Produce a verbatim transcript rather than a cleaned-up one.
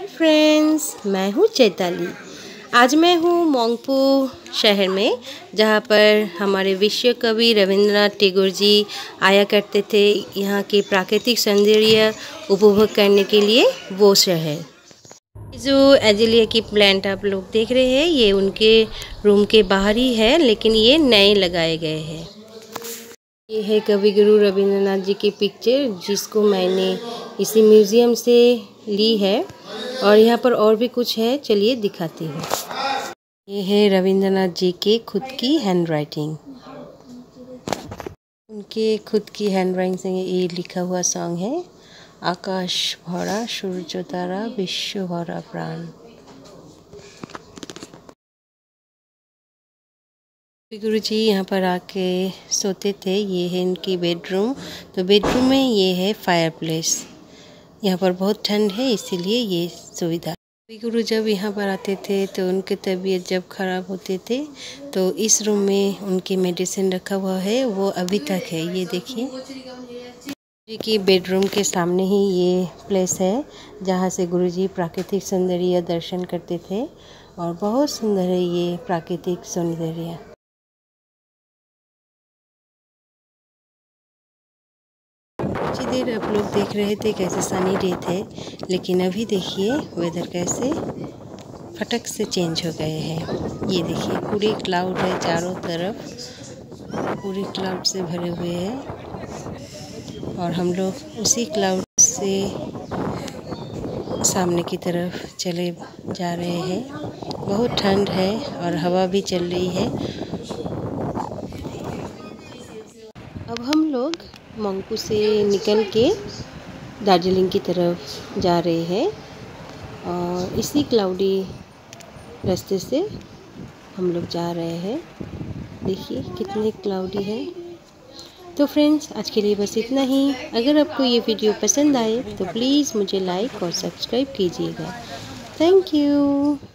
Friends, मैं हूँ चैताली। आज मैं हूँ मोंगपू शहर में, जहाँ पर हमारे विश्व कवि रविंद्रनाथ टैगोर जी आया करते थे। यहाँ के प्राकृतिक सौंदर्य उपभोग करने के लिए वो शहर। जो एजिलिया की प्लांट आप लोग देख रहे हैं, ये उनके रूम के बाहर ही है, लेकिन ये नए लगाए गए हैं। ये है कवि गुरु रविंद्रनाथ जी की पिक्चर, जिसको मैंने इसी म्यूज़ियम से ली है। और यहाँ पर और भी कुछ है, चलिए दिखाती हूँ। ये है रविंद्रनाथ जी के खुद की हैंड राइटिंग। उनके खुद की हैंड राइटिंग से ये लिखा हुआ सॉन्ग है, आकाश भरा सूर्य तारा विश्व भरा प्राण। गुरु जी यहाँ पर आके सोते थे। ये है इनकी बेडरूम। तो बेडरूम में ये है फायरप्लेस। यहाँ पर बहुत ठंड है, इसीलिए ये सुविधा। गुरु जब यहाँ पर आते थे तो उनकी तबीयत जब ख़राब होते थे, तो इस रूम में उनकी मेडिसिन रखा हुआ है, वो अभी तक है। ये देखिए, गुरुजी की बेडरूम के सामने ही ये प्लेस है, जहाँ से गुरुजी प्राकृतिक सौंदर्य दर्शन करते थे। और बहुत सुंदर है ये प्राकृतिक सौंदर्य। कुछ देर आप लोग देख रहे थे कैसे सनी डे थे, लेकिन अभी देखिए वेदर कैसे फटक से चेंज हो गए हैं। ये देखिए पूरे क्लाउड है, चारों तरफ पूरे क्लाउड से भरे हुए हैं। और हम लोग उसी क्लाउड से सामने की तरफ चले जा रहे हैं। बहुत ठंड है और हवा भी चल रही है। अब हम लोग मोंगपू से निकल के दार्जिलिंग की तरफ जा रहे हैं, और इसी क्लाउडी रास्ते से हम लोग जा रहे हैं। देखिए कितने क्लाउडी है। तो फ्रेंड्स, आज के लिए बस इतना ही। अगर आपको ये वीडियो पसंद आए तो प्लीज़ मुझे लाइक और सब्सक्राइब कीजिएगा। Thank you.